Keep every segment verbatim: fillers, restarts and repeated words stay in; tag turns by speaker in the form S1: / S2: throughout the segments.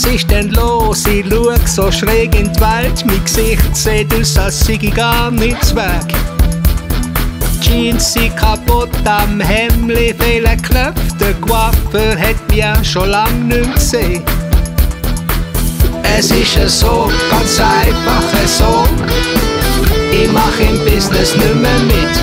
S1: Was ist denn los? Ich schau so schräg in die Welt. Mein Gesicht sieht aus, als sei ich gar nichts weg. Die Jeans sind kaputt, am Hemdli fehlen Knöpfe. Der Coiffeur hat mich auch schon lang nicht mehr gesehen. Es ist so, ganz einfach so. Ich mach im Business nicht mehr mit.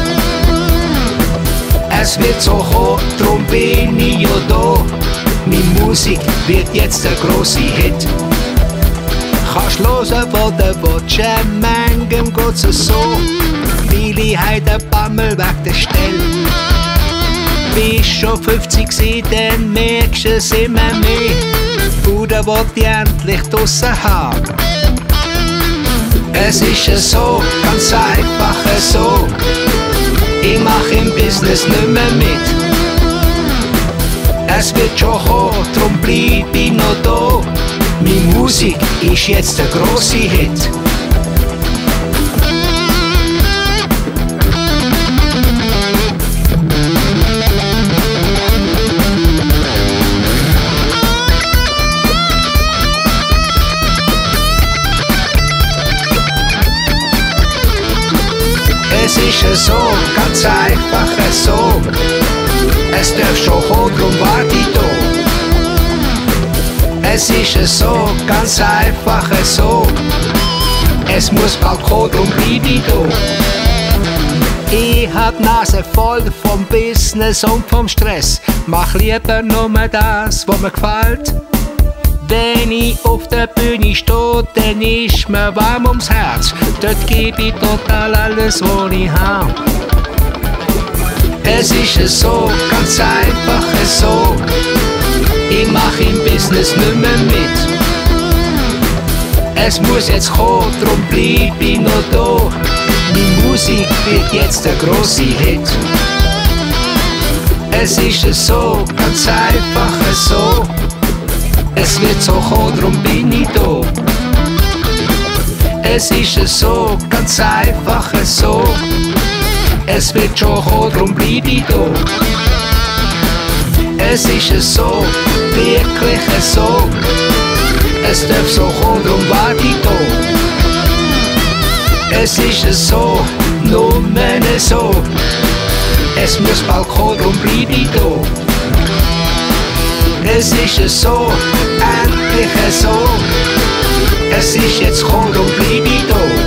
S1: Es wird so kommen, drum bin ich ja da. Meine Musik wird jetzt der grosse Hit. Kannst hören, wo du willst, manchem geht's so. Viele haben den Bammel weg der Stelle. Bist schon fünfzig gsi, dann merkst du es immer mehr. Bude will ich endlich draussen haben. Es ist so, ganz einfach so. Ich mach im Business nicht mehr mit. Es wird schon kommen, drum bleib ich noch da. Meine Musik ist jetzt der grosse Hit. Es ist so, ganz einfach so. Es darf schon kommen, drum wart ich da. Es ist so, ganz einfach so. Es muss bald kommen, drum bleib ich da. Ich hab die Nase voll vom Business und vom Stress. Mach lieber nur das, was mir gefällt. Wenn ich auf der Bühne stehe, dann ist mir warm ums Herz. Dort gebe ich total alles, was ich hab. Es ist so, ganz einfach so. Ich mach im Business nicht mehr mit. Es muss jetzt kommen, drum bleib ich noch da. Die Musik wird jetzt der grosse Hit. Es ist so, ganz einfach so. Es wird so kommen, drum bin ich da. Es ist so, ganz einfach so. Es wird schon kommen, drum bleib ich da. Es ist so, wirklich so. Es darf so kommen, drum wart ich da. Es ist so, nur so. Es muss bald kommen, drum bleib ich da. Es ist so, endlich so. Es ist jetzt gekommen, drum bleib ich da.